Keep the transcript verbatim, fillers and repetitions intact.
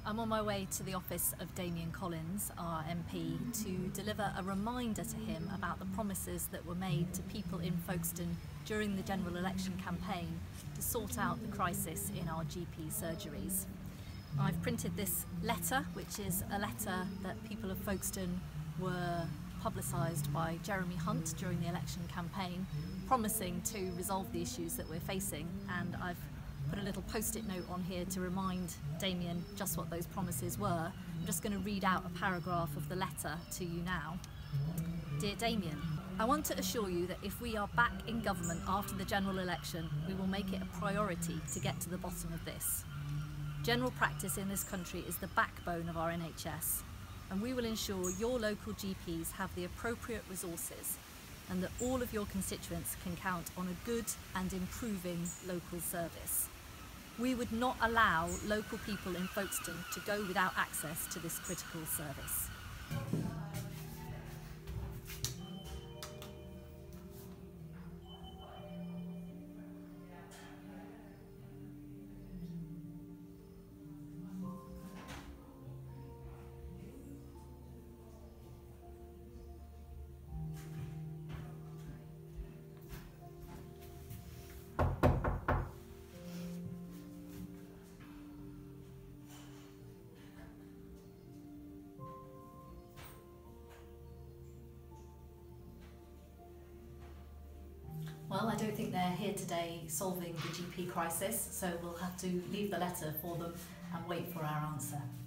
I'm on my way to the office of Damian Collins, our M P, to deliver a reminder to him about the promises that were made to people in Folkestone during the general election campaign to sort out the crisis in our G P surgeries. I've printed this letter, which is a letter that people of Folkestone were publicised by Jeremy Hunt during the election campaign, promising to resolve the issues that we're facing, and I've put a little post-it note on here to remind Damian just what those promises were. I'm just going to read out a paragraph of the letter to you now. Dear Damian, I want to assure you that if we are back in government after the general election, we will make it a priority to get to the bottom of this. General practice in this country is the backbone of our N H S, and we will ensure your local G Ps have the appropriate resources and that all of your constituents can count on a good and improving local service. We would not allow local people in Folkestone to go without access to this critical service. Well, I don't think they're here today solving the G P crisis, so we'll have to leave the letter for them and wait for our answer.